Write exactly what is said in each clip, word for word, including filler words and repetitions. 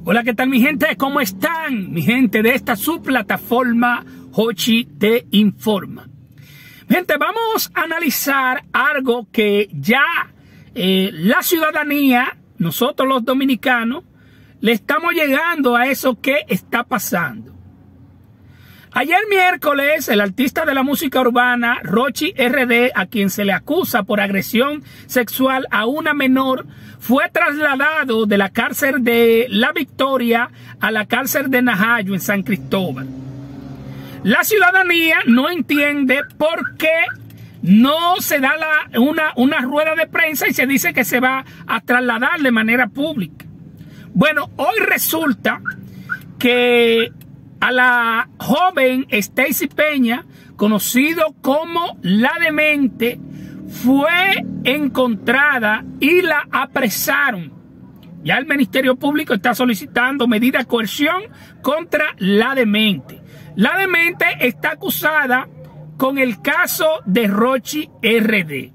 Hola, ¿qué tal mi gente? ¿Cómo están? Mi gente de esta su plataforma Jochi Te Informa. Gente, vamos a analizar algo que ya eh, la ciudadanía, nosotros los dominicanos, le estamos llegando a eso que está pasando. Ayer miércoles, el artista de la música urbana, Rochi R D, a quien se le acusa por agresión sexual a una menor, fue trasladado de la cárcel de La Victoria a la cárcel de Najayo en San Cristóbal. La ciudadanía no entiende por qué no se da la, una, una rueda de prensa y se dice que se va a trasladar de manera pública. Bueno, hoy resulta que a la joven Stacy Peña, conocido como La Demente, fue encontrada y la apresaron. Ya el Ministerio Público está solicitando medida de coerción contra La Demente. La Demente está acusada con el caso de Rochi R D.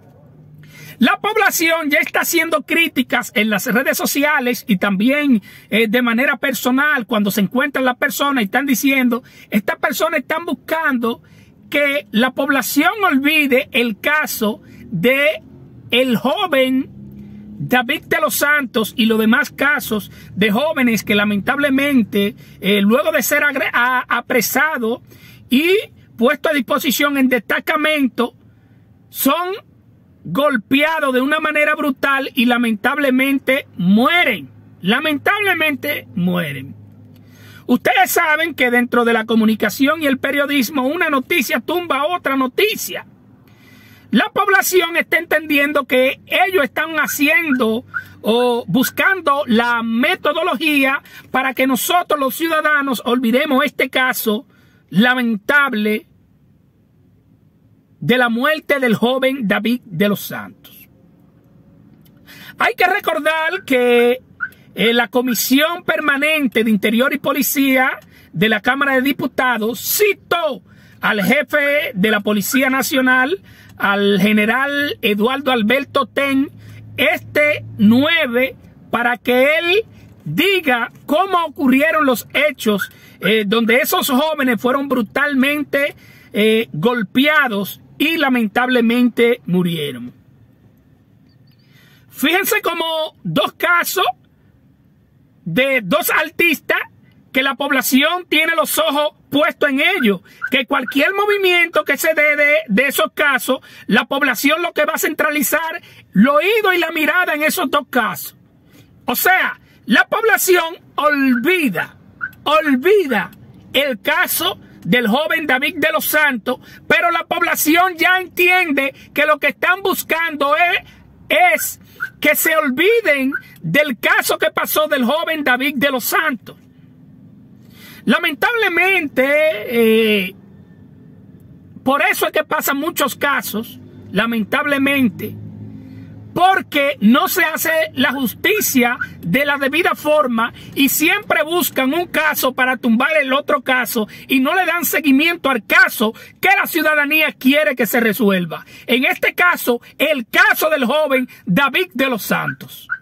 La población ya está haciendo críticas en las redes sociales y también eh, de manera personal cuando se encuentran las personas y están diciendo, estas personas están buscando que la población olvide el caso de el joven David de los Santos y los demás casos de jóvenes que lamentablemente eh, luego de ser apresados y puesto a disposición en destacamento son golpeados de una manera brutal y lamentablemente mueren. Lamentablemente mueren. Ustedes saben que dentro de la comunicación y el periodismo una noticia tumba otra noticia. La población está entendiendo que ellos están haciendo o buscando la metodología para que nosotros los ciudadanos olvidemos este caso lamentable de la muerte del joven David de los Santos. Hay que recordar que eh, la Comisión Permanente de Interior y Policía de la Cámara de Diputados citó al jefe de la Policía Nacional, al general Eduardo Alberto Ten, este nueve, para que él diga cómo ocurrieron los hechos eh, donde esos jóvenes fueron brutalmente eh, golpeados y lamentablemente murieron. Fíjense como dos casos de dos artistas que la población tiene los ojos puestos en ellos. Que cualquier movimiento que se dé de, de esos casos, la población lo que va a centralizar el oído y la mirada en esos dos casos. O sea, la población olvida, olvida el caso del joven David de los Santos, pero la población ya entiende que lo que están buscando es, es que se olviden del caso que pasó del joven David de los Santos. Lamentablemente, eh, por eso es que pasan muchos casos, lamentablemente, porque no se hace la justicia de la debida forma y siempre buscan un caso para tumbar el otro caso y no le dan seguimiento al caso que la ciudadanía quiere que se resuelva. En este caso, el caso del joven David de los Santos.